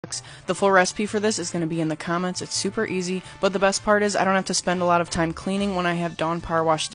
The full recipe for this is going to be in the comments. It's super easy, but the best part is I don't have to spend a lot of time cleaning when I have Dawn power wash